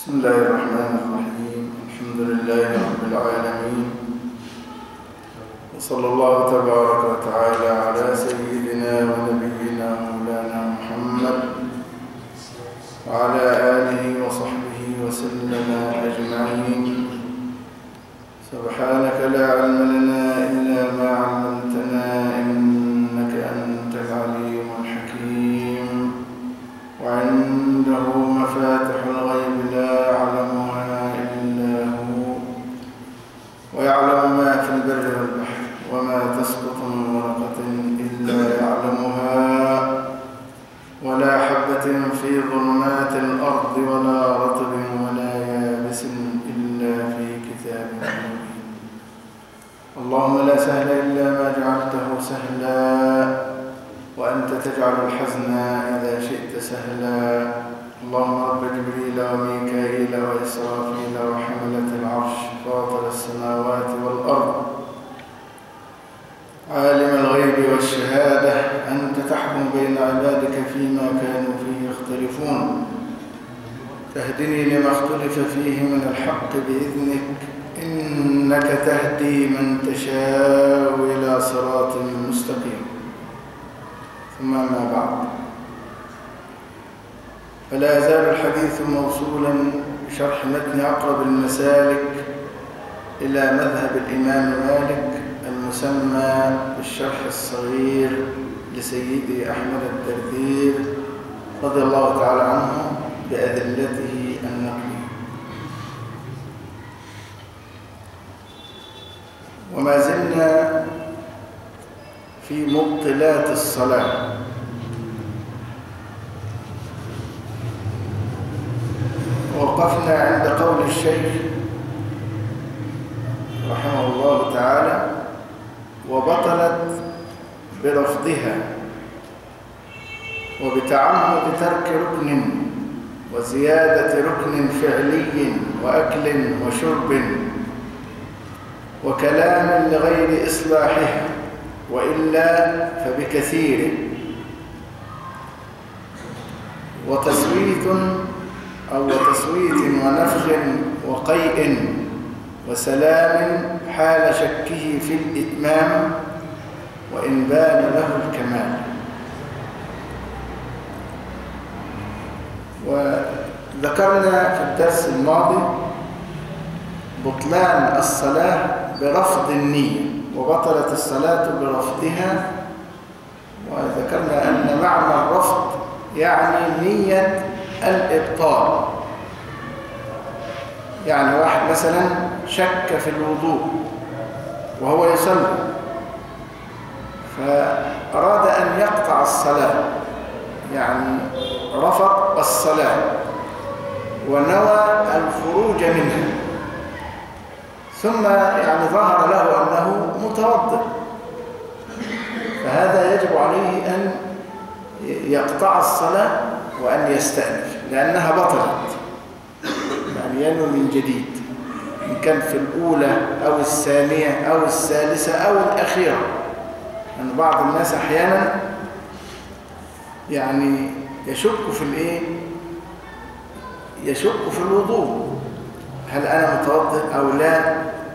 بسم الله الرحمن الرحيم. الحمد لله رب العالمين، وصلى الله تبارك وتعالى على سيدنا ونبينا مولانا محمد وعلى آله وصحبه وسلم أجمعين. سبحانك لا علم لنا إلا ما علمتنا إنك أنت العليم الحكيم، وعنده مفاتح الغيب لا يعلمها إلا هو، ويعلم ما في البر والبحر، وما تسقط من ورقة إلا يعلمها، ولا حبة في ظلمات الأرض ولا رطب ولا يابس إلا في كتاب مبين. اللهم لا سهل إلا ما جعلته سهلا، وأنت تجعل الحزن إذا شئت سهلا. اللهم رب جبريل وميكائيل وإسرافيل وحملة العرش فاطر السماوات والأرض، عالم الغيب والشهادة، أنت تحكم بين عبادك فيما كانوا فيه يختلفون، فاهدني لما اختلف فيه من الحق بإذنك، إنك تهدي من تشاء إلى صراط مستقيم. ثم ما بعد، فلا يزال الحديث موصولا بشرح متن أقرب المسالك إلى مذهب الإمام مالك المسمى بالشرح الصغير لسيدي أحمد الدردير رضي الله تعالى عنه بأذلته النقلية. وما زلنا في مبطلات الصلاة، وقفنا عند قول الشيخ رحمه الله تعالى: وبطلت برفضها وبتعمد ترك ركن وزيادة ركن فعلي وأكل وشرب وكلام لغير إصلاحها، وإلا فبكثير، وتصويت ونفخ وقيء وسلام حال شكه في الإتمام وإن بان له الكمال. وذكرنا في الدرس الماضي بطلان الصلاة برفض النية، وبطلت الصلاة برفضها، وذكرنا أن معنى الرفض يعني نية الإبطال. يعني واحد مثلا شك في الوضوء وهو يصلي، فأراد أن يقطع الصلاة، يعني رفض الصلاة ونوى الخروج منها، ثم يعني ظهر له أنه متوضئ، فهذا يجب عليه أن يقطع الصلاة وأن يستأنف، لأنها بطلت، يعني ينوي من جديد، إن كان في الأولى أو الثانية أو الثالثة أو الأخيرة. يعني بعض الناس أحيانا يعني يشك في الإيه؟ يشك في الوضوء، هل أنا متوضئ أو لا،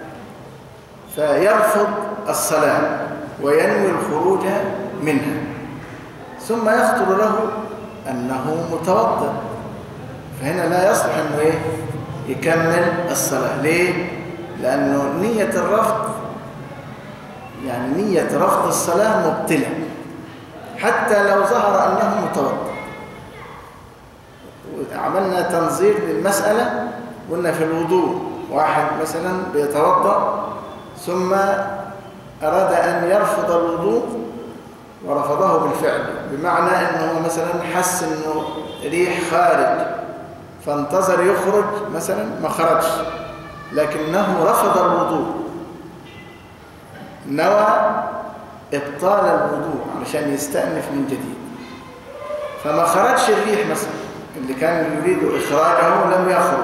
فيرفض الصلاة وينوي الخروج منها، ثم يخطر له أنه متوضئ، فهنا لا يصلح أنه يكمل الصلاة. ليه؟ لأنه نية الرفض، يعني نية رفض الصلاة مبطلة حتى لو ظهر أنه متوضئ. عملنا تنظير للمسألة، قلنا في الوضوء واحد مثلا بيتوضأ ثم أراد أن يرفض الوضوء ورفضه بالفعل، بمعنى أنه مثلا حس أنه ريح خارج فانتظر يخرج مثلا، ما خرجش، لكنه رفض الوضوء، نوى إبطال الوضوء علشان يستأنف من جديد، فما خرجش الريح مثلا اللي كان يريد إخراجه لم يخرج،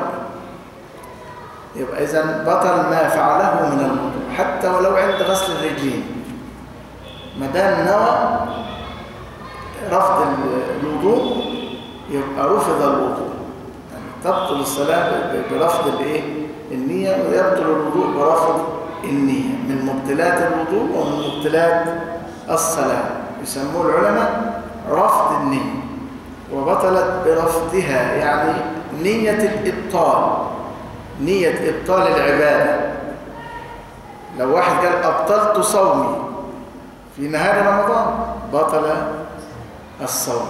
يبقى إذن بطل ما فعله من الوضوء حتى ولو عند غسل الرجلين، ما دام نوى رفض الوضوء يبقى رفض الوضوء، يعني تبطل الصلاة برفض النية، ويبطل الوضوء برفض النية. من مبطلات الوضوء ومن مبطلات الصلاة يسموه العلماء رفض النية، وبطلت برفضها يعني نية الإبطال، نية إبطال العبادة. لو واحد قال أبطلت صومي في نهار رمضان بطل الصوم.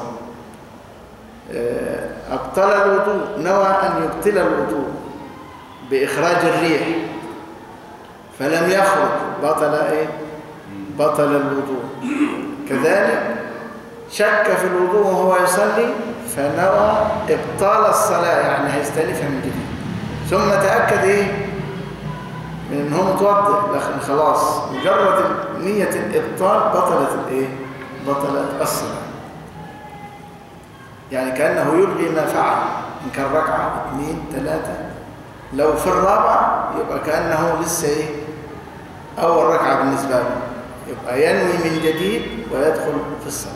أبطل الوضوء، نوى أن يبطل الوضوء بإخراج الريح فلم يخرج بطل بطل الوضوء. كذلك شك في الوضوء وهو يصلي فنوى إبطال الصلاة، يعني هيستأنفها من جديد، ثم تأكد من أنه متوضئ، لكن خلاص مجرد نية الإبطال بطلت الصلاة. يعني كأنه يلغي ما فعل، إن كان ركعة 2 3، لو في الرابعة يبقى كأنه لسه أول ركعة بالنسبة له، يبقى ينوي من جديد ويدخل في الصلاة.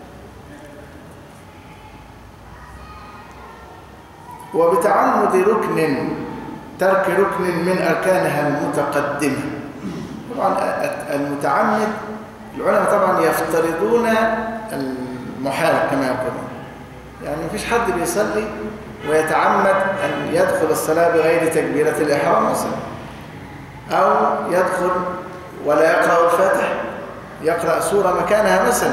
وبتعمد ترك ركن من أركانها المتقدمة. طبعا المتعمد العلماء طبعا يفترضون المحال كما يقولون، يعني مفيش حد بيصلي ويتعمد أن يدخل الصلاة بغير تكبيرة الإحرام مثلا، أو يدخل ولا يقرأ الفاتحة، يقرأ سورة مكانها مثلا،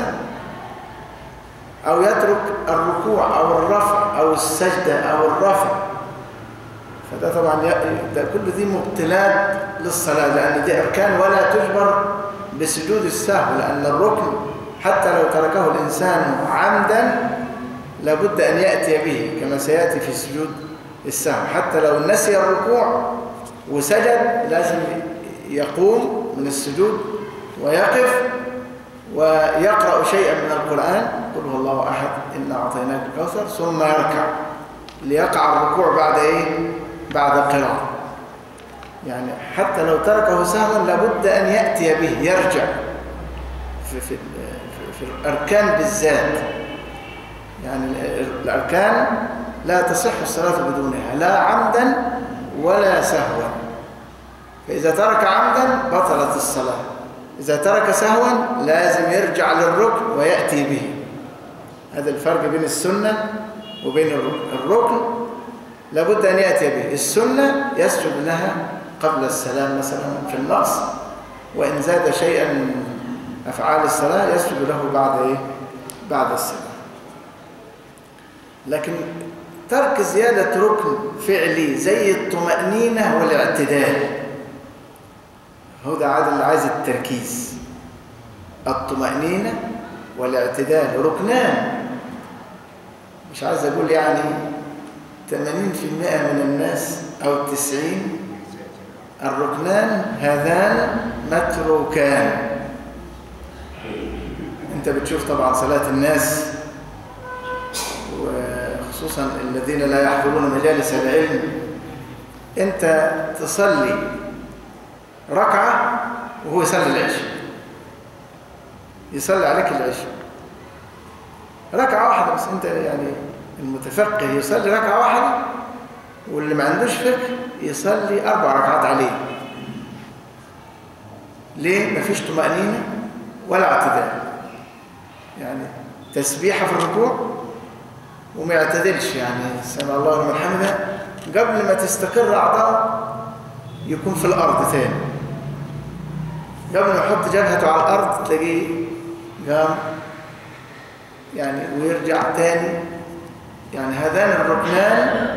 أو يترك الركوع أو الرفع أو السجدة أو الرفع. فده طبعا كل دي مبطلات للصلاة، لأن دي أركان ولا تجبر بسجود السهو، لأن الركن حتى لو تركه الإنسان عمدا لابد أن يأتي به كما سيأتي في سجود السهو. حتى لو نسي الركوع وسجد لازم يقوم من السجود ويقف ويقرأ شيئا من القرآن، قل هو الله أحد إنا أعطيناك الكوثر، ثم يركع ليقع الركوع بعد قراءة. يعني حتى لو تركه سهوا لابد أن يأتي به، يرجع في الأركان بالذات. يعني الأركان لا تصح الصلاة بدونها، لا عمدا ولا سهوا. فإذا ترك عمدا بطلت الصلاة، إذا ترك سهوا لازم يرجع للركن ويأتي به. هذا الفرق بين السنة وبين الركن، لابد أن يأتي به. السنة يسجد لها قبل السلام مثلا في النقص، وإن زاد شيئا من أفعال الصلاة يسجد له بعد السلام. لكن ترك زيادة ركن فعلي زي الطمأنينة والاعتدال، هو ده عايز التركيز. الطمأنينة والاعتدال ركنان، مش عايز أقول يعني 80% من الناس أو 90، الركنان هذان متروكان. أنت بتشوف طبعا صلاة الناس، وخصوصا الذين لا يحضرون مجالس العلم، أنت تصلي ركعة وهو يصلي العشاء، يصلي عليك العشاء ركعة واحدة بس. أنت يعني المتفقه يصلي ركعة واحدة، واللي ما عندوش فقه يصلي 4 ركعات عليه. ليه؟ مفيش طمأنينة ولا اعتدال، يعني تسبيحة في الركوع وما يعتدلش، يعني سمع الله لمن حمده قبل ما تستقر أعضاءه يكون في الأرض ثاني، قبل ما يحط جبهته على الأرض تلاقيه قام يعني ويرجع تاني. يعني هذان الركنان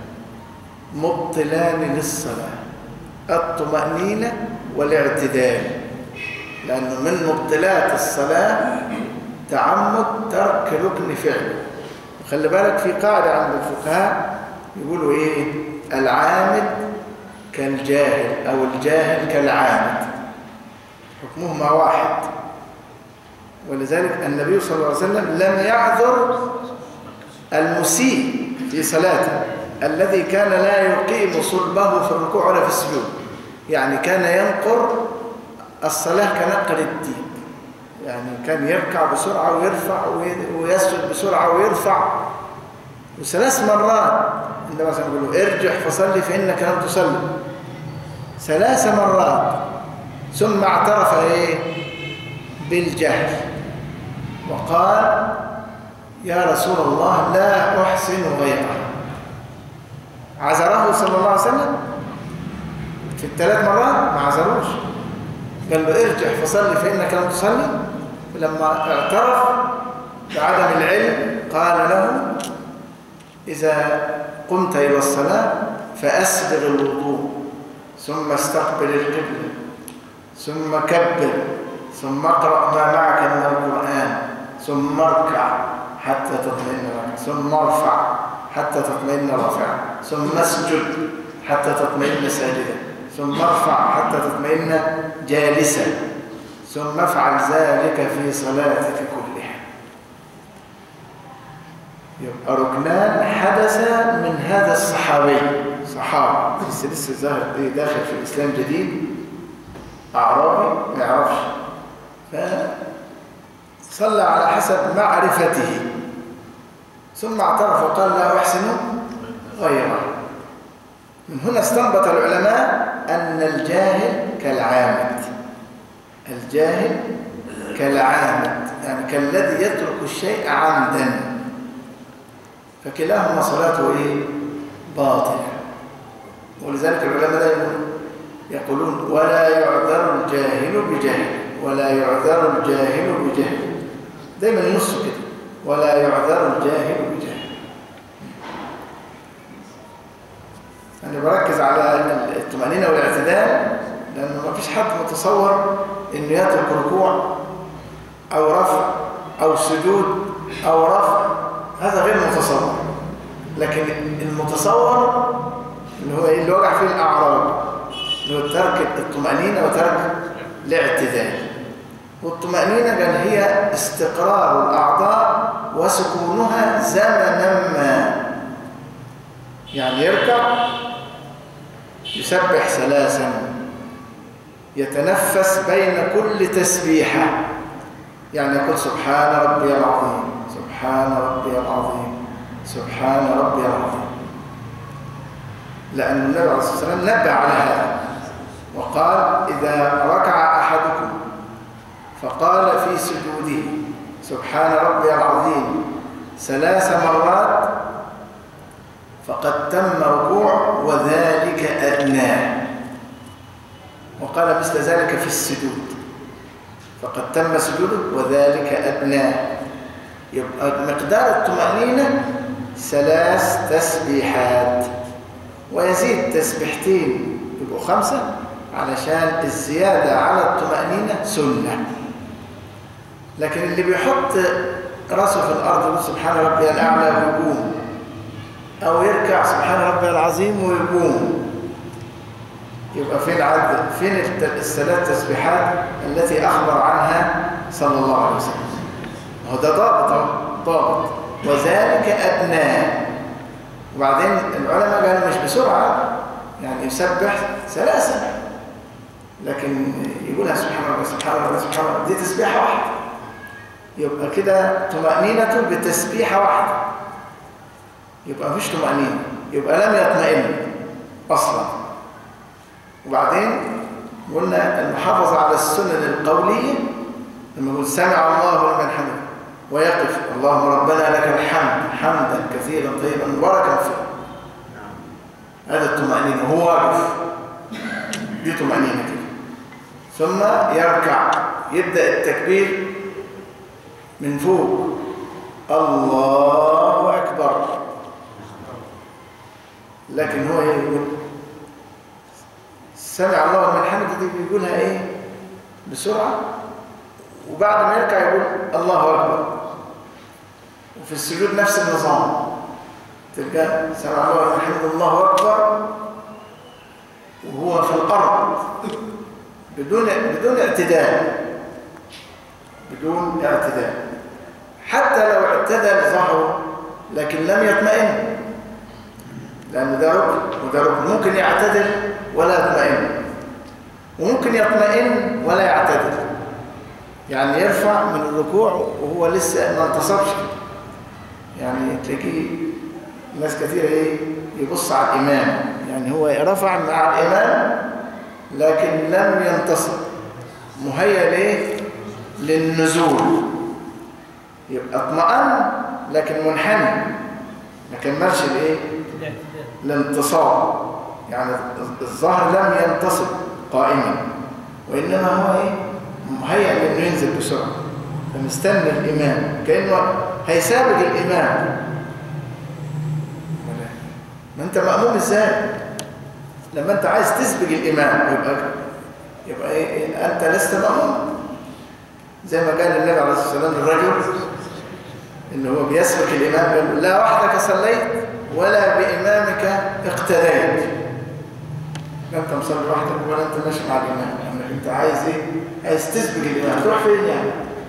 مبطلان للصلاة، الطمأنينة والاعتدال، لأنه من مبطلات الصلاة تعمد ترك ركن فعله. وخلي بالك في قاعدة عند الفقهاء يقولوا إيه؟ العامد كالجاهل أو الجاهل كالعامد، حكمهما واحد. ولذلك النبي صلى الله عليه وسلم لم يعذر المسيء في صلاته الذي كان لا يقيم صلبه في الركوع ولا في السجود، يعني كان ينقر الصلاة كنقر الدين، يعني كان يركع بسرعة ويرفع ويسجد بسرعة ويرفع، وثلاث مرات عندما يقول له ارجع فصلي فإنك لم تصلي 3 مرات، ثم اعترف إيه؟ بالجهل وقال يا رسول الله لا أحسن غيره. عذره صلى الله عليه وسلم في ال3 مرات؟ ما عذروش، قال له ارجع فصلي فإنك لم تصلي. فلما اعترف بعدم العلم قال له إذا قمت إلى الصلاة فأسبغ الوضوء، ثم استقبل القبلة، ثم كبر، ثم اقرأ ما معك من القرآن، ثم اركع حتى تطمئن ركعا، ثم ارفع حتى تطمئن رافعا، ثم اسجد حتى تطمئن ساجدا، ثم ارفع حتى تطمئن جالسا، ثم افعل ذلك في صلاتك كلها. يبقى ركنان حدث من هذا الصحابي، صحابي لسه ظاهر داخل في الإسلام جديد، أعرابي ما يعرفش، فصلى على حسب معرفته، ثم اعترف وقال لا أحسن غيره. من هنا استنبط العلماء أن الجاهل كالعامد، الجاهل كالعامد يعني كالذي يترك الشيء عمدا، فكلاهما صلاته إيه؟ باطلة. ولذلك العلماء دائما يقولون ولا يعذر الجاهل بجهل، ولا يعذر الجاهل بجهل، دائما ينصوا كده ولا يعذر الجاهل بجهل. أنا بركز على الطمأنينة والاعتدال، لأنه ما فيش حد متصور إنه يترك ركوع أو رفع أو سجود أو رفع، هذا غير متصور. لكن المتصور اللي هو اللي وقع فيه الأعراب، اللي هو ترك الطمأنينة وترك الاعتدال. والطمأنينة قال هي استقرار الأعضاء وسكونها زمنا ما، يعني يركع يسبح 3، يتنفس بين كل تسبيحة، يعني يقول سبحان ربي العظيم، سبحان ربي العظيم، سبحان ربي العظيم، لأن النبي عليه الصلاة والسلام نبه على هذا وقال إذا ركع أحدكم فقال في سجوده سبحان ربي العظيم 3 مرات فقد تم ركوع وذلك أدناه، وقال مثل ذلك في السجود فقد تم سجوده وذلك أدناه. يبقى مقدار الطمأنينة 3 تسبيحات، ويزيد تسبيحتين يبقوا 5 علشان الزيادة على الطمأنينة سنة. لكن اللي بيحط راسه في الأرض يقول سبحان ربي الأعلى ويقوم، أو يركع سبحان ربي العظيم ويقوم، يبقى فين عدد؟ فين ال3 تسبيحات التي أخبر عنها صلى الله عليه وسلم؟ هو ده ضابط وذلك أدناه. وبعدين العلماء قالوا مش بسرعة، يعني يسبح 3 لكن يقولها سبحان الله سبحان الله سبحان الله، دي تسبيحة واحدة، يبقى كده طمأنينته بتسبيحة واحدة، يبقى مفيش طمأنينة، يبقى لم يطمئن أصلا. وبعدين قلنا المحافظة على السنن القولية، لما يقول سمع الله لمن حمده ويقف اللهم ربنا لك الحمد حمدا كثيرا طيبا مباركا فيه، هذا الطمأنينة، هو واقف، دي طمأنينة كده. ثم يركع، يبدأ التكبير من فوق الله أكبر، لكن هو يقول سمع الله لمن حمده دي بيقولها ايه بسرعة، وبعد ما يركع يقول الله أكبر. وفي السجود نفس النظام، تلقى سمع الله لمن حمده الله أكبر وهو في الأرض بدون اعتدال، بدون اعتدال، حتى لو اعتدل ظهره لكن لم يطمئن، لأن ده ركن وده ركن، ممكن يعتدل ولا يطمئن، وممكن يطمئن ولا يعتدل، يعني يرفع من الركوع وهو لسه ما انتصبش، يعني تلاقيه ناس كثيرة إيه يبص على الإمام، يعني هو رفع مع الإمام لكن لم ينتصب، مهيأ ليه للنزول، يبقى اطمأن لكن منحني، ما كملش الايه الانتصاب، يعني الظهر لم ينتصب قائما، وإنما هو ايه مهيأ لأنه ينزل بسرعة، فمستني الإمام كأنه هيسابق الإمام. ما أنت مأموم إزاي لما أنت عايز تسبق الإمام؟ يبقى إيه؟ أنت لست مأموم، زي ما قال النبي عليه الصلاة والسلام للرجل إنه هو بيسبق الإمام، قال لا وحدك صليت ولا بإمامك اقتديت، لا أنت مصلي وحدك ولا أنت ماشي مع الإمام، يعني أنت عايز إيه؟ عايز تسبق الإمام، تروح فين يعني؟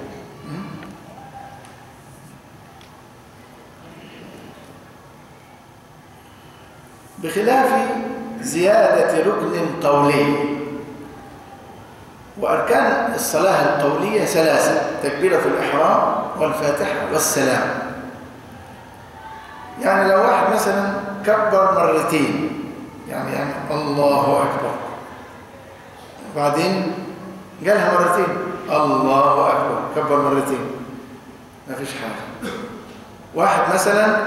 بخلاف زيادة ركن قولي. وأركان الصلاة القولية ثلاثة: تكبيرة الإحرام والفاتحة والسلام. يعني لو واحد مثلا كبر مرتين، يعني الله أكبر، وبعدين قالها مرتين الله أكبر، كبر مرتين، ما فيش حاجة. واحد مثلا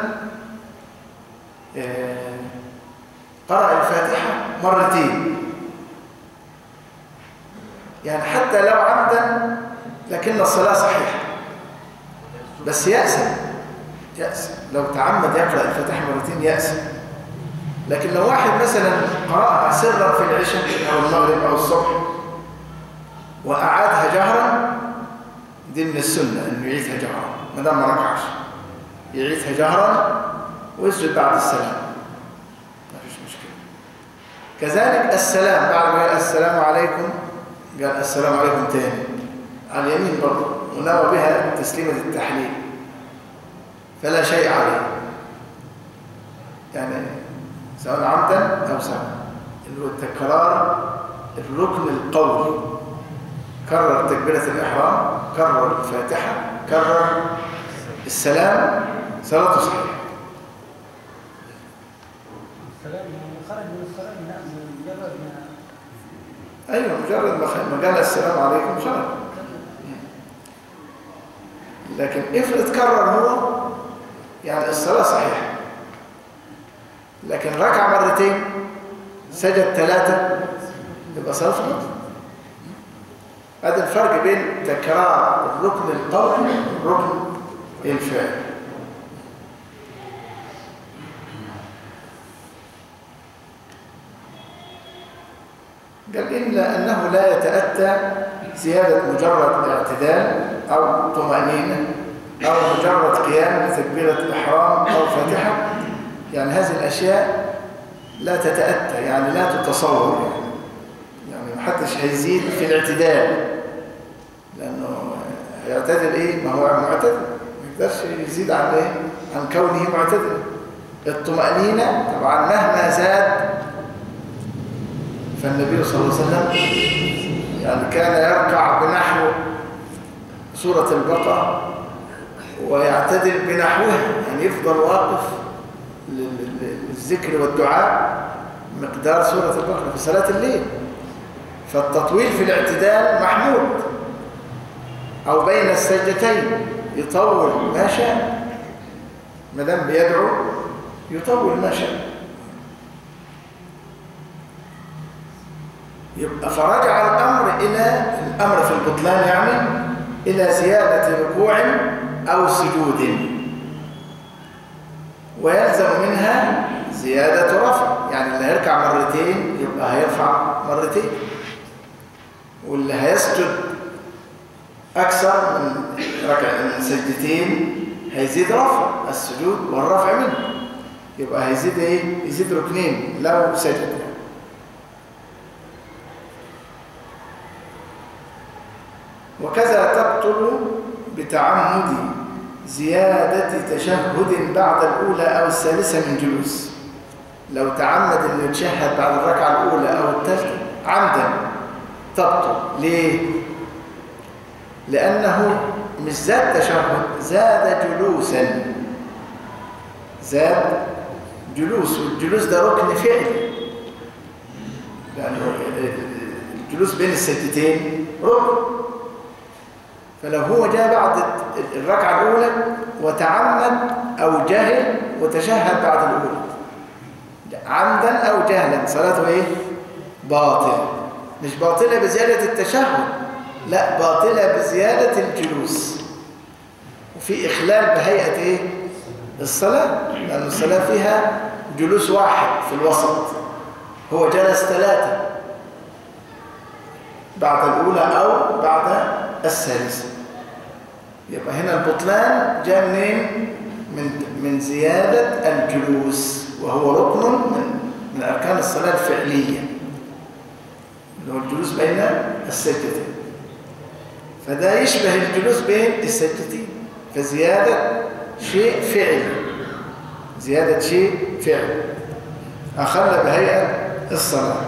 قرأ الفاتحة مرتين، يعني حتى لو عمدا لكن الصلاة صحيحة، بس يأسم لو تعمد يقرأ الفاتحة مرتين يأسم. لكن لو واحد مثلا قرأها سرا في العشاء أو المغرب أو الصبح وأعادها جهرا، دي من السنة إنه يعيدها جهرا، ما دام ما ركعش يعيدها جهرا ويسجد بعد السلام، ما فيش مشكلة. كذلك السلام، بعد ما قال السلام عليكم قال السلام عليكم تاني على اليمين برضه، ونوى بها تسليمة التحليل، فلا شيء عليه، يعني سواء عمدا أو سواء، اللي هو تكرار الركن القولي، كرر تكبيرة الإحرام، كرر الفاتحة، كرر السلام، صلاته صحيحة. السلام خرج من الصلاة مجرد ما أيوة مجرد ما قال السلام عليكم خرج. لكن افرض كرر هو، يعني الصلاة صحيحة لكن ركع مرتين سجد ثلاثة، يبقى صلاة غلط. هذا الفرق بين تكرار الركن القولي والركن الفعلي. قال إلا أنه لا يتأتى زيادة مجرد اعتدال أو طمأنينة أو مجرد قيام بتكبيرة الإحرام أو فاتحة، يعني هذه الأشياء لا تتأتى، يعني لا تتصور، يعني محدش هيزيد في الاعتدال، لأنه يعتدل إيه؟ ما هو معتدل، ما يقدرش يزيد عن إيه؟ عن كونه معتدل. الطمأنينة طبعا مهما زاد، فالنبي صلى الله عليه وسلم يعني كان يركع بنحو سورة البقرة ويعتدل بنحوها، يعني يفضل واقف للذكر والدعاء مقدار سورة البقرة في صلاة الليل. فالتطويل في الاعتدال محمود، أو بين السجدتين يطول ما شاء، ما دام بيدعو يطول ما شاء. يبقى فرجع الأمر في البطلان، يعني إلى زيادة ركوع أو سجود، ويلزم منها زيادة رفع، يعني اللي هيركع مرتين يبقى هيرفع مرتين، واللي هيسجد أكثر من سجدتين هيزيد رفع السجود والرفع منه، يبقى هيزيد إيه؟ يزيد ركنين لو سجد. وكذا تبطل بتعمد زيادة تشهد بعد الأولى أو الثالثة من جلوس. لو تعمد أن يتشهد بعد الركعة الأولى أو الثالثة عمدا تبطل. ليه؟ لأنه مش زاد تشهد، زاد جلوسا، زاد جلوس، والجلوس ده ركن فعلي، لأنه الجلوس بين السجدتين ركن. فلو هو جاء بعد الركعة الأولى وتعمد أو جهل وتشهد بعد الأولى عمدا أو جهلا، صلاته إيه؟ باطلة. مش باطلة بزيادة التشهد، لا، باطلة بزيادة الجلوس، وفي إخلال بهيئة إيه؟ الصلاة، لأن الصلاة فيها جلوس واحد في الوسط، هو جلس 3 بعد الأولى أو بعد الثالثة. يبقى هنا البطلان جاء منين؟ من زيادة الجلوس، وهو ركن من أركان الصلاة الفعلية، اللي هو الجلوس بين السجدتين. فده يشبه الجلوس بين السجدتين، فزيادة شيء فعلي، زيادة شيء فعلي أخل بهيئة الصلاة.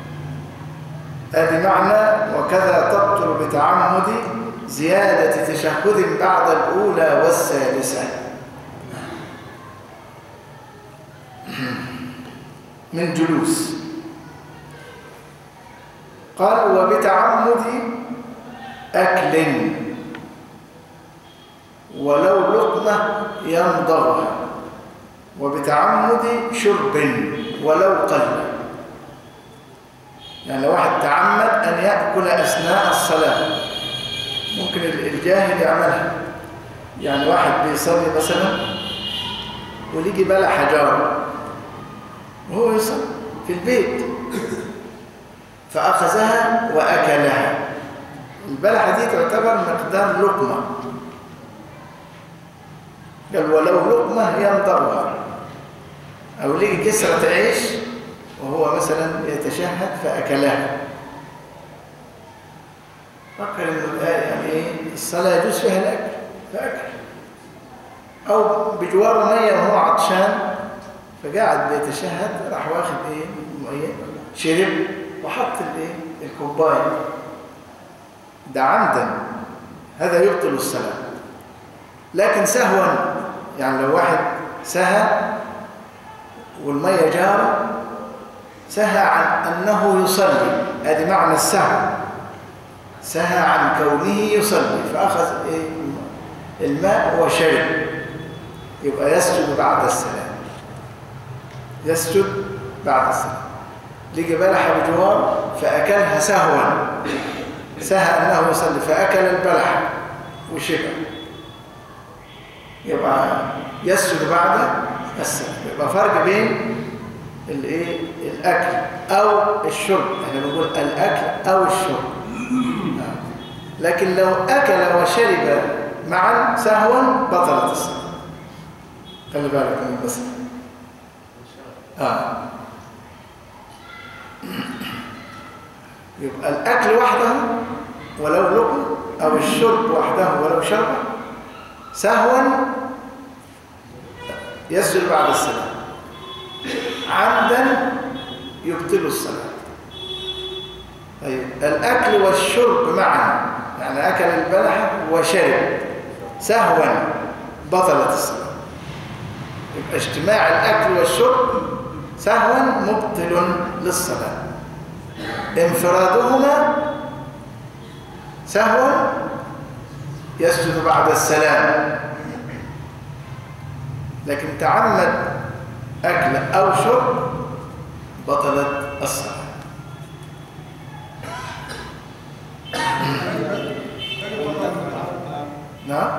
هذه معنى وكذا تبطل بتعمد زيادة تشهد بعد الأولى والثالثة من جلوس. قال وبتعمد أكل ولو لقمة يمضغها، وبتعمد شرب ولو قل. يعني لو واحد تعمد أن يأكل أثناء الصلاة، ممكن الجاهل يعملها. يعني واحد بيصلي مثلا وليجي بلع حجارة وهو يصلي في البيت، فأخذها وأكلها. البلحة دي تعتبر مقدار لقمة، قال ولو لقمة يمضغها. أو ليجي كسرة عيش وهو مثلا يتشهد فأكلها، فكر إنه الآية يعني إيه؟ الصلاة يجوز فيها الأكل فأكل. أو بجواره مية وهو عطشان فقاعد بيتشهد، راح واخد إيه؟ مية، شرب وحط الإيه؟ الكوباية، ده عمدا، هذا يبطل الصلاة. لكن سهوا، يعني لو واحد سهى والمية جاره، سهى عن أنه يصلي، هذه معنى السهو، سهى عن كونه يصلي فأخذ إيه؟ الماء وشرب، يبقى يسجد بعد السلام، يسجد بعد السلام. لقي بلحة بجوار فأكلها سهوا، سهى أنه يصلي فأكل البلحة وشبع، يبقى يسجد بعد السلام. يبقى فرق بين الايه؟ الاكل او الشرب، احنا بنقول الاكل او الشرب. لكن لو اكل وشرب معا سهوا بطلت الصلاه. خلي بالك من بس يبقى الاكل وحده ولو لقمه، او الشرب وحده ولو شرب، سهوا يسجد بعد السلام، عمدا يبطل الصلاة. طيب الأكل والشرب معا، يعني أكل البلحة وشرب سهوا بطلت الصلاة. يبقى اجتماع الأكل والشرب سهوا مبطل للصلاة، انفرادهما سهوا يسجد بعد السلام. لكن تعمد أكل أو شرب بطلت الصلاة. نعم؟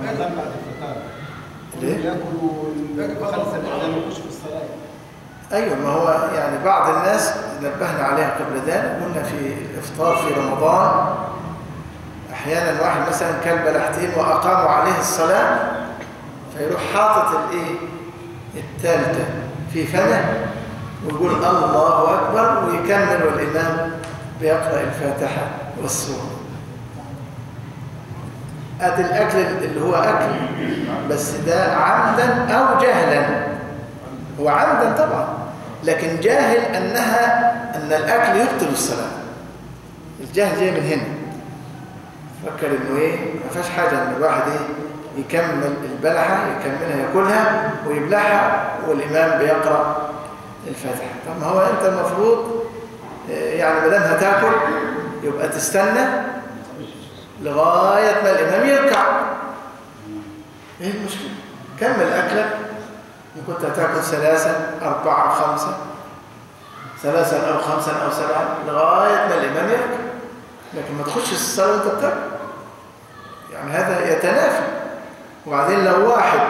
ليه؟ أيوة، ما هو يعني بعض الناس نبهنا عليها قبل ذلك، قلنا في الإفطار في رمضان أحيانا واحد مثلا كل بلحتين وأقاموا عليه الصلاة، فيروح حاطط الايه؟ الثالثة في فمه ويقول الله أكبر ويكمل، والإمام بيقرأ الفاتحة والسورة. هذا الأكل اللي هو أكل، بس ده عمدا أو جهلا. هو عمدا طبعا، لكن جاهل أن الأكل يبطل الصلاة. الجهل جاي من هنا، فكر إنه إيه؟ ما فيش حاجة إن الواحد إيه؟ يكمل البلحة، يكملها ياكلها ويبلعها والإمام بيقرأ الفاتحة. طب ما هو أنت المفروض يعني ما دام هتاكل يبقى تستنى لغاية ما الإمام يركع. إيه المشكلة؟ كمل أكلك، إن كنت هتاكل 3 4 5 3 أو 5 أو 7 لغاية ما الإمام يركع، لكن ما تخش الصلاة وأنت بتاكل، يعني هذا يتنافى. وبعدين لو واحد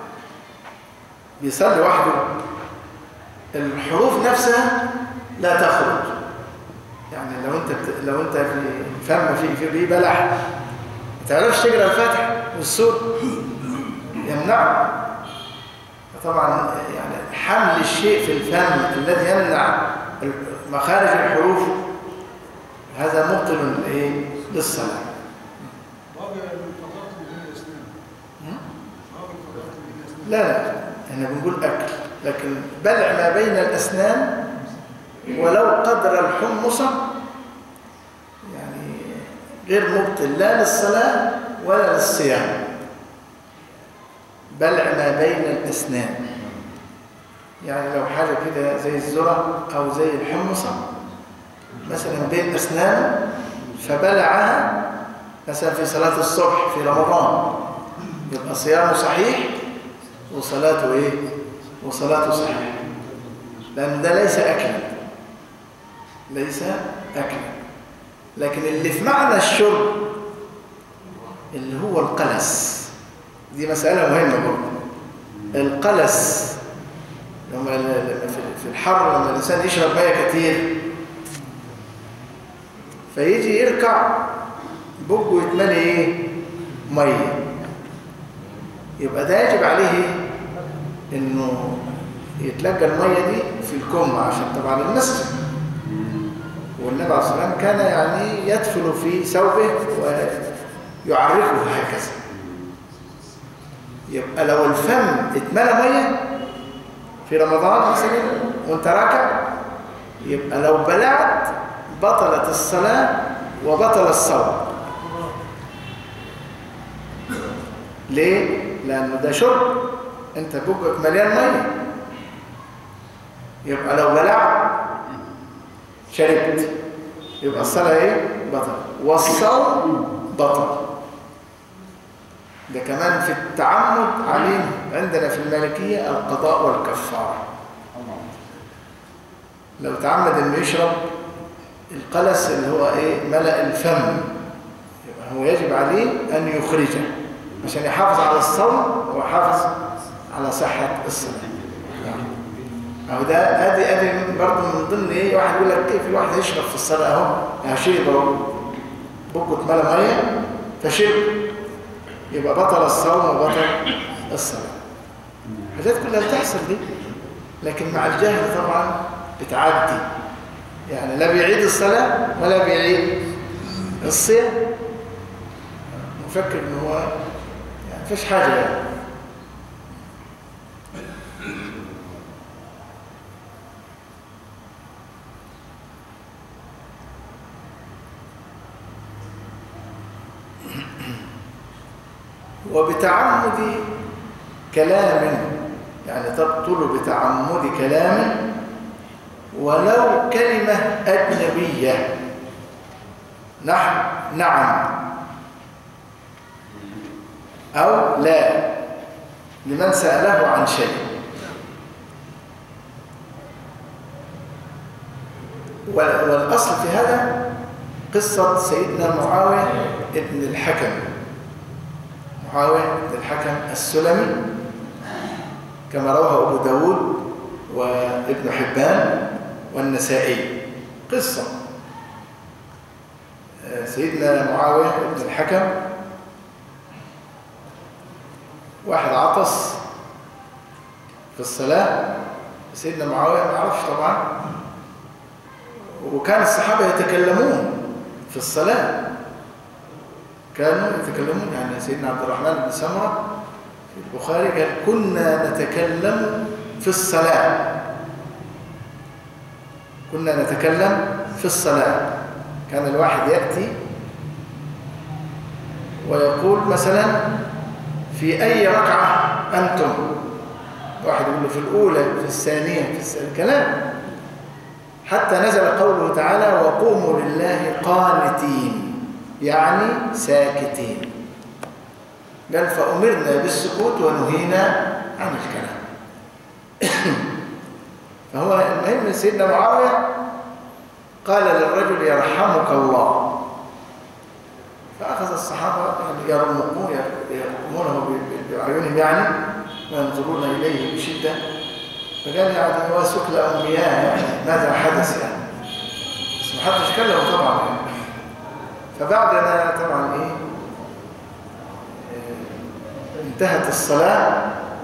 بيصلي وحده الحروف نفسها لا تخرج، يعني لو انت في بلح ما تعرفش تقرا الفاتحه والسوره يمنعك. طبعا يعني حمل الشيء في الفم الذي يمنع مخارج الحروف هذا مبطل للصلاه. لا احنا بنقول اكل، لكن بلع ما بين الاسنان ولو قدر الحمصة يعني غير مبطل لا للصلاة ولا للصيام. بلع ما بين الاسنان يعني لو حاجة كده زي الذرة او زي الحمصة مثلا بين اسنانه فبلعها مثلا في صلاة الصبح في رمضان يبقى صيامه صحيح وصلاته وصلاته صحيح، لأن ده ليس أكلا، ليس أكلا. لكن اللي في معنى الشرب اللي هو القلس، دي مسألة مهمة برضه. القلس لما في الحر لما الإنسان يشرب مياه كتير فيجي يركع بقه يتملي مية، يبقى ده يجب عليه انه يتلقى الميه دي في الكم عشان طبعا المسجد، والنبي عليه الصلاه والسلام كان يعني يدفل في ثوبه ويعرفه هكذا. يبقى لو الفم اتملى ميه في رمضان مثلا وانت راكع يبقى لو بلعت بطلت الصلاه وبطل الصوم. ليه؟ لأنه ده شرب، أنت بقك مليان مية، يبقى لو بلعت شربت يبقى الصلاة بطل والصوم بطل. ده كمان في التعمد عليه عندنا في المالكية القضاء والكفارة. لو تعمد انه يشرب القلس اللي هو ملأ الفم يبقى هو يجب عليه أن يخرجه عشان يحافظ على الصوم ويحافظ على صحة الصلاة. أو ده أدي برضه من ضمن واحد يقول لك كيف الواحد يشرب في الصلاة أهو هشرب أهو بقه اتملى مية فشرب يبقى بطل الصوم وبطل الصلاة. حاجات كلها بتحصل دي، لكن مع الجهل طبعا بتعدي، يعني لا بيعيد الصلاة ولا بيعيد الصيام، مفكر إن هو يعني مفيش حاجة يعني. وبتعمد كلام يعني تبطل بتعمد كلام ولو كلمة أجنبية. نعم أو لا لمن سأله عن شيء. والأصل في هذا قصة سيدنا معاوية ابن الحكم، معاوية بن الحكم السلمي كما رواه أبو داود وابن حبان والنسائي. قصة سيدنا معاوية بن الحكم واحد عطس في الصلاة، سيدنا معاوية ما يعرفش طبعا، وكان الصحابة يتكلمون في الصلاة، كانوا يتكلمون. يعني سيدنا عبد الرحمن بن سمرة في البخاري قال كنا نتكلم في الصلاة، كنا نتكلم في الصلاة. كان الواحد يأتي ويقول مثلا في أي ركعة أنتم؟ واحد يقول له في الأولى، في الثانية، في الكلام، حتى نزل قوله تعالى وقوموا لله قانتين، يعني ساكتين. قال فأمرنا بالسكوت ونهينا عن الكلام. فهو المهم سيدنا معاوية قال للرجل يرحمك الله، فأخذ الصحابة يرمونه بأعينهم يعني وينظرون إليه بشدة، فقال يعني هو سكل أمياه يعني ماذا حدث يعني، بس ما حدش كلمه طبعا يعني. فبعد ما طبعا انتهت الصلاة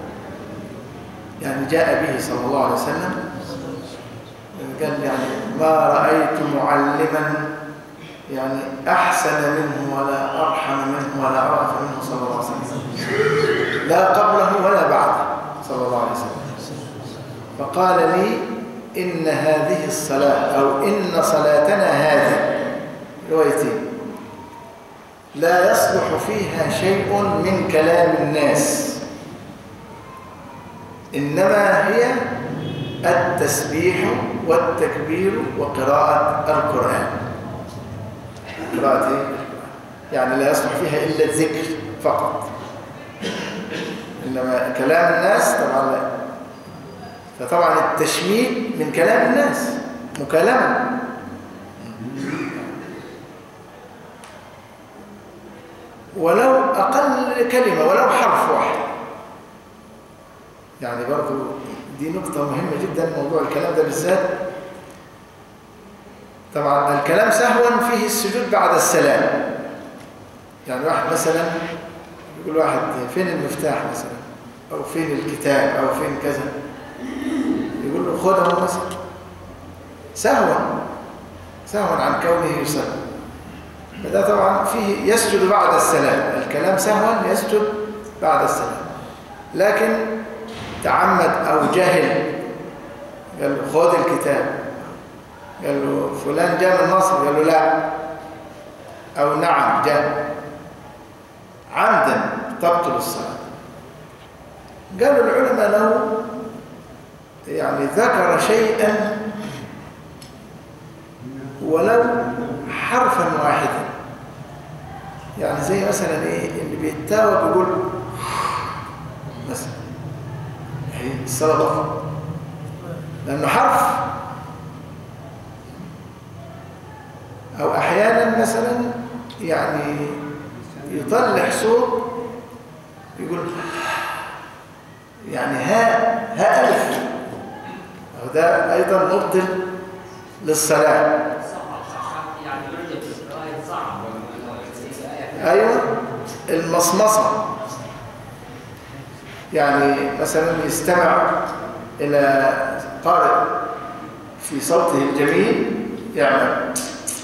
يعني جاء به صلى الله عليه وسلم، قال يعني ما رأيت معلما يعني أحسن منه ولا أرحم منه ولا أعرف منه صلى الله عليه وسلم، لا قبله ولا بعده صلى الله عليه وسلم. فقال لي إن هذه الصلاة أو إن صلاتنا هذه روايتين لا يصلح فيها شيء من كلام الناس، إنما هي التسبيح والتكبير وقراءة القرآن. قراءة يعني لا يصلح فيها إلا الذكر فقط، إنما كلام الناس طبعا لا. فطبعا التشميت من كلام الناس مكالمة، ولو أقل كلمة ولو حرف واحد يعني. برضو دي نقطة مهمة جدا، موضوع الكلام ده بالذات. طبعا الكلام سهوا فيه السجود بعد السلام، يعني واحد مثلا يقول واحد فين المفتاح مثلا، أو فين الكتاب، أو فين كذا، يقول له خذه مثلا، سهوا عن كونه يصلي. فده طبعا فيه يسجد بعد السلام، الكلام سهوا يسجد بعد السلام. لكن تعمد أو جهل، قال له خذ الكتاب، قال له فلان جاء من مصر، قال له لا، أو نعم جاء، عمدا تبطل الصلاة. قالوا العلماء لو يعني ذكر شيئا ولو حرفا واحدا، يعني زي مثلا اللي بيتاوب بيقول مثلا الصلاة بطل لأنه حرف. أو أحيانا مثلا يعني يطلع صوت يقول يعني ها ألف، وده أيضا مبطل للصلاة. أيوة المصمصة، يعني مثلا يستمع إلى قارئ في صوته الجميل يعمل،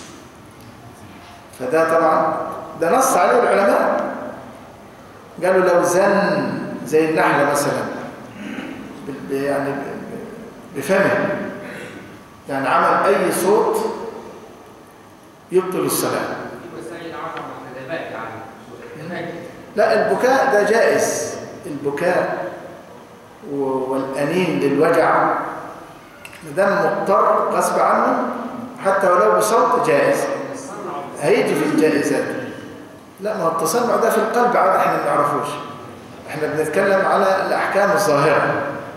فده طبعا ده نص عليه العلماء، قالوا لو زن زي النحلة مثلا يعني بفمه، يعني عمل أي صوت يبطل الصلاة. لا البكاء ده جائز، البكاء والأنين للوجع مدام مضطر غصب عنه حتى ولو بصوت جائز، هيجي في الجائزات. لا ما هو التصنع ده في القلب عاد احنا ما نعرفوش، احنا بنتكلم على الأحكام الظاهرة.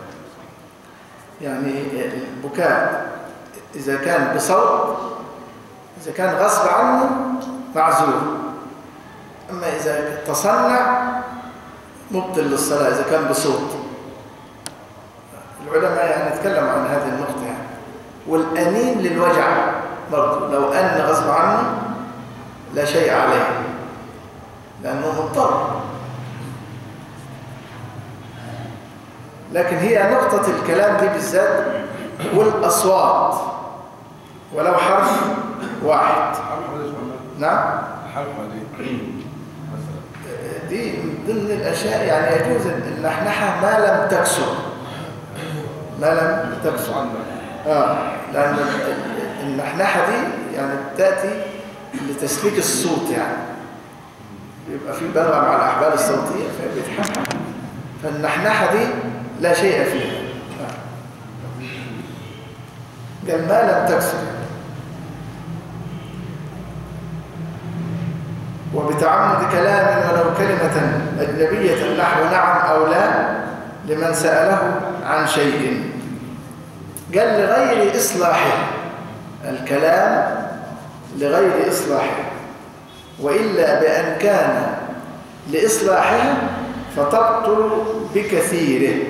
يعني البكاء إذا كان بصوت، إذا كان غصب عنه معذور، أما إذا تصنع مبطل للصلاة إذا كان بصوت. العلماء يعني نتكلم عن هذه النقطة يعني. والأنين للوجع برضه لو أن غصب عنه لا شيء عليه لأنه مضطر. لكن هي نقطة الكلام دي بالذات والأصوات ولو حرف واحد. نعم دي من ضمن الأشياء يعني يجوز اللحنحة ما لم تكسر، ما لم تكسر. لأن اللحنحة دي يعني تأتي لتسليك الصوت، يعني يبقى في بلغة مع الأحبال الصوتية فبيتحنح، فالنحنحة دي لا شيء فيها. قال ما لم تكسر. وبتعمد كلام ولو كلمة أجنبية نحو نعم أو لا لمن سأله عن شيء. قال لغير إصلاحه، الكلام لغير إصلاحه، وإلا بأن كان لإصلاحها فتبطل بكثيره.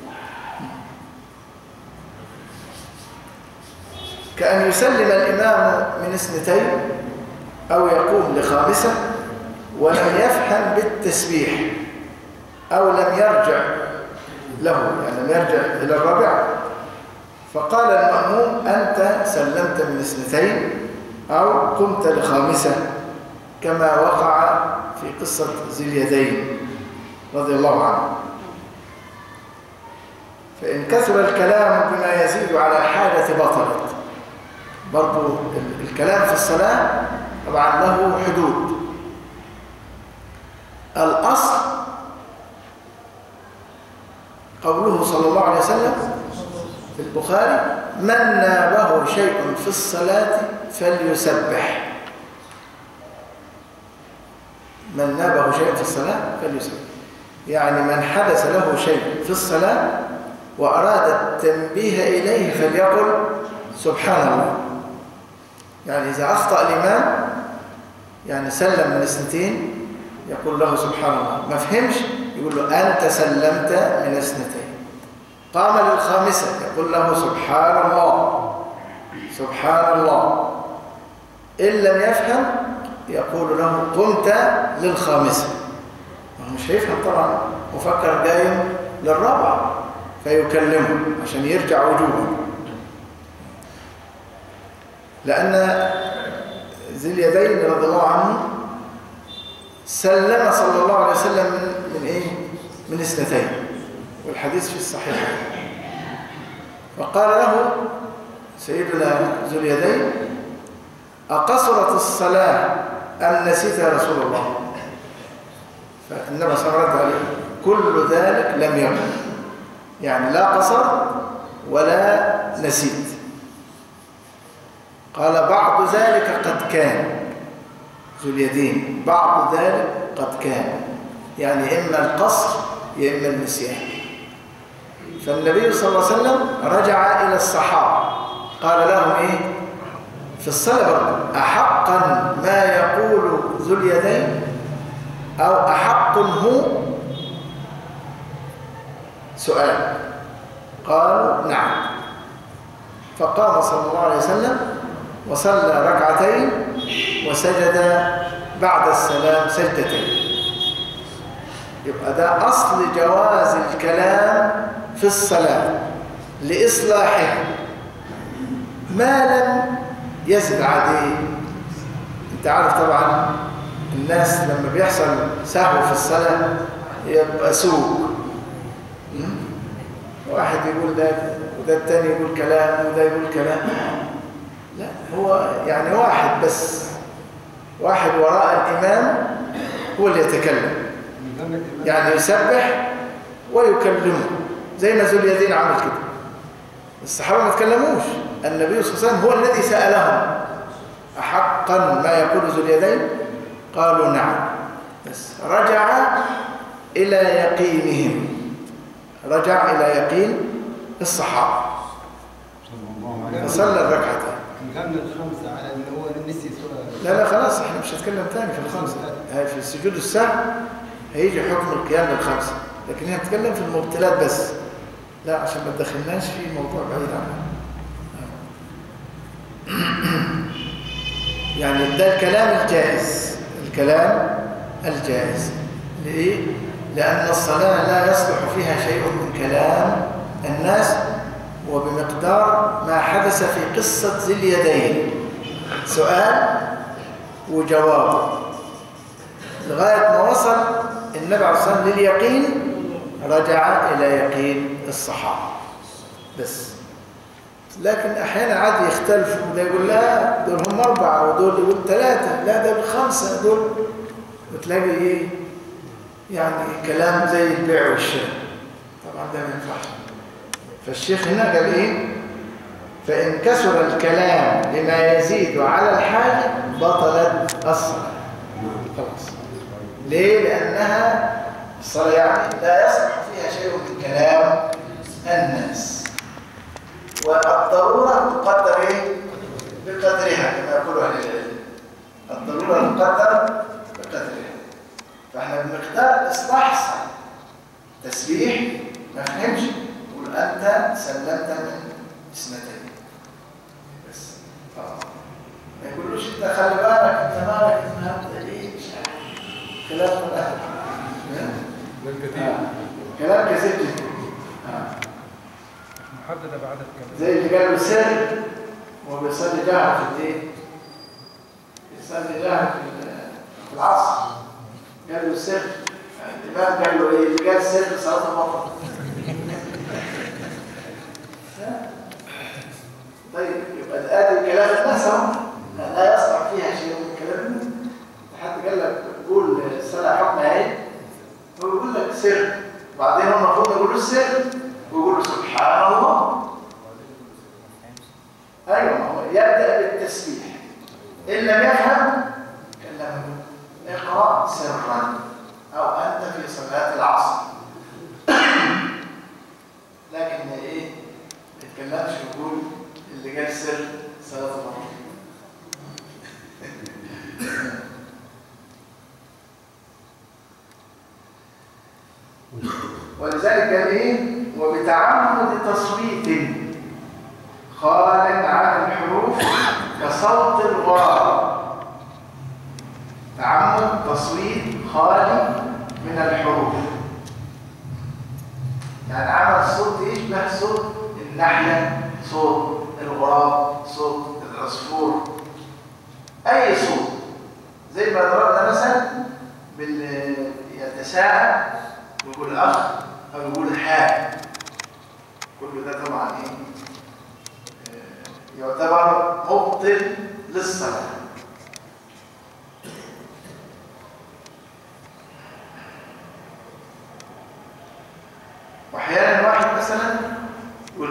كأن يسلم الإمام من اثنتين أو يقوم لخامسة ولم يفهم بالتسبيح أو لم يرجع له، يعني لم يرجع إلى الرابعة، فقال المأموم أنت سلمت من اثنتين أو قمت لخامسة، كما وقع في قصة ذي اليدين رضي الله عنه. فإن كثر الكلام بما يزيد على الحاجة بطلت. برضو الكلام في الصلاة طبعا له حدود. الأصل قوله صلى الله عليه وسلم في البخاري من نابه شيء في الصلاة فليسبح. من نابه شيء في الصلاة فليسبح، يعني من حدث له شيء في الصلاة وأراد التنبيه إليه فليقل سبحان الله. يعني إذا أخطأ الإمام، يعني سلم من اثنتين، يقول له سبحان الله. ما فهمش يقول له أنت سلمت من اثنتين. قام للخامسة يقول له سبحان الله سبحان الله. إن لم يفهم يقول له قمت للخامسة. مش هيفهم طبعا، مفكر قايم للرابعة فيكلمه عشان يرجع وجوبا، لأن ذي اليدين رضي الله عنه سلم صلى الله عليه وسلم من إيه؟ من اثنتين، والحديث في الصحيح. فقال له سيدنا ذو اليدين أقصرت الصلاة أم نسيت يا رسول الله؟ فالنبي صلى الله عليه وسلم عليه كل ذلك لم يكن، يعني لا قصر ولا نسيت. قال بعض ذلك قد كان، ذو اليدين بعض ذلك قد كان، يعني إما القصر يا إما النسيان. فالنبي صلى الله عليه وسلم رجع إلى الصحابة قال لهم إيه في الصلاة: أحقا ما يقول ذو اليدين أو أحق هو؟ سؤال. قالوا نعم. فقام صلى الله عليه وسلم وصلى ركعتين وسجد بعد السلام سجدتين. يبقى ده أصل جواز الكلام في الصلاة لإصلاحه ما لم يزد عليه. انت عارف طبعا الناس لما بيحصل سهو في الصلاة يبقى سوق، واحد يقول ده وده التاني يقول كلام وده يقول كلام. لا، هو يعني واحد بس، واحد وراء الإمام هو اللي يتكلم، يعني يسبح ويكلمه زي ما ذو اليدين عمل كده. الصحابة ما تكلموش، النبي صلى الله عليه وسلم هو الذي سألهم: أحقا ما يقول ذو اليدين؟ قالوا نعم. بس رجع إلى يقينهم، رجع إلى يقين الصحابة فصلى الركعتين. نكمل الخمسة على إن هو نسي سورة. لا خلاص، احنا مش هنتكلم تاني في الخمسة. في السجود السهو هيجي حكم القيام للخمسة، لكن هي بتتكلم في المبتلات بس، لا عشان ما تدخلناش في موضوع بعيد عنه. يعني ده الكلام الجائز، الكلام الجائز. ليه؟ لأن الصلاة لا يصلح فيها شيء من كلام الناس، وبمقدار ما حدث في قصة ذي اليدين، سؤال وجواب، لغاية ما وصل النبي عليه الصلاة والسلام لليقين رجع إلى يقين الصحابة بس. لكن أحيانا عاد يختلفوا، ده يقول لا دول هم 4 ودول يقول 3، لا دول 5 دول. وتلاقي ايه يعني كلام زي البيع والشراء، طبعا ده ما ينفعش. فالشيخ هنا قال ايه؟ فإن كسر الكلام بما يزيد على الحاجة بطلت الصلاة. خلاص. ليه؟ لأنها الصلاة يعني لا يصلح فيها شيء من كلام الناس، والضرورة تقدر ايه؟ بقدرها كما يقول أهل العلم. الضرورة تقدر بقدرها. فاحنا بمقدار إصلاح الصلاة. تسبيح ما فهمش يقول أنت سلمت من اثنتين بس. ما يقولوش أنت خلي بالك أنت مالك النهارده ليه مش عارف كلام كلام كثير جدا. محددة بعدد كم؟ زي اللي قالوا سر وهو بيصلي جاهل في الايه؟ بيصلي جاهل في العصر. قالوا سر، الإمام قال له ايه؟ اللي قال سر صلاة البطل. طيب يبقى ادي كلام الناس اهو لا يصلح فيها شيء من كلامنا. حد قال لك قول الصلاة حكمها ايه؟ هو بيقول لك سر، بعدين هم المفروض يقولوا السر ويقولوا سبحان الله. ايوه، هو يبدا بالتسبيح. ان لم يفهم كلمه اقرا سرا او انت في صلاه العصر. لكن ايه ما يتكلمش ويقول اللي قال سر صلاه العصر. ولذلك قال ايه؟ وبتعمد تصويت خال عن الحروف كصوت الغراب. تعمد تصويت خالي من الحروف، يعني عمل صوت يشبه صوت النحلة، صوت الغراب، صوت العصفور، أي صوت. زي ما ضربنا مثلا يتساءل ويقول أخ أو يقول حاء، كل ده طبعا إيه؟ يعتبر مبطل للصلاة. واحيانا واحد مثلا يقول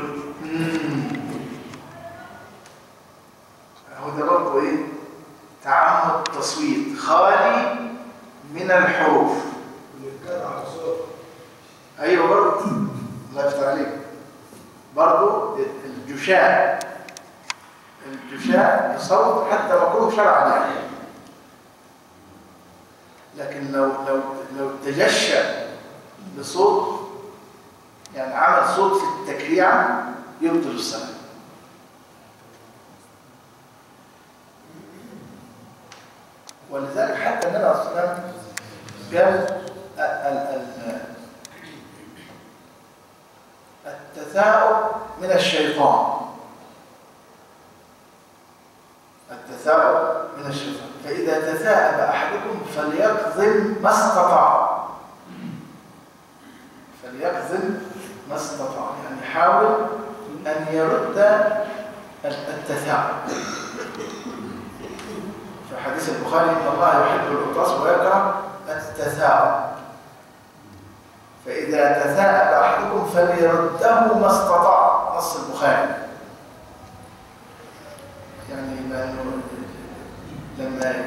هو ده برضه ايه؟ تعمد تصويت خالي من الحروف. ايوه برضه الله يفتح عليك. برضه الجشاء يصوت حتى مكروه شرعا يعني. لكن لو تجشى بصوت يعني عمل صوت في التكريع يبطل الصلاة. ولذلك حتى النبي عليه الصلاة والسلام قال التثاؤب من الشيطان. التثاؤب من الشيطان، فإذا تثاءب أحدكم فليكظم ما استطاع. ما استطاع يعني يحاول أن يرد التثاؤب. في حديث البخاري إن الله يحب العطاس ويكره التثاؤب. فإذا تثاءب أحدكم فليرده ما استطاع، نص البخاري. يعني لما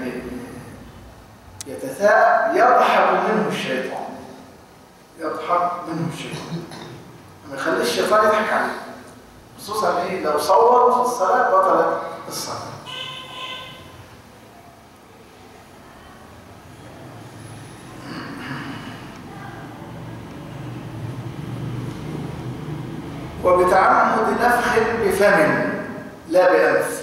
يتثاءب يضحك منه الشيطان. ما يخليش الشيطان يضحك عليه، خصوصا ايه لو صوت في الصلاه بطلت الصلاه. وبتعمد نفخ بفم لا بأنف.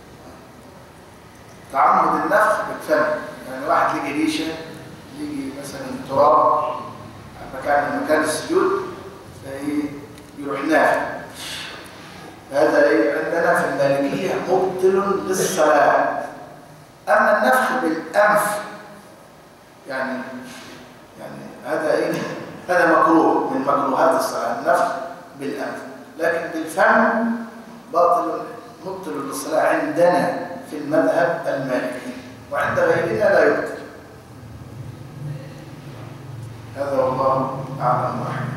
تعمد النفخ بالفم، يعني واحد لقي ريشه، لقي مثلا تراب مكان السجود يروح نافخ. هذا عندنا في المالكيه مبطل للصلاه. اما النفخ بالانف يعني هذا مكروه من مكروهات الصلاه، النفخ بالانف. لكن بالفم مبطل للصلاه عندنا في المذهب المالكي، وعند غيرنا لا يبطل. هذا والله أعلم وأحكم.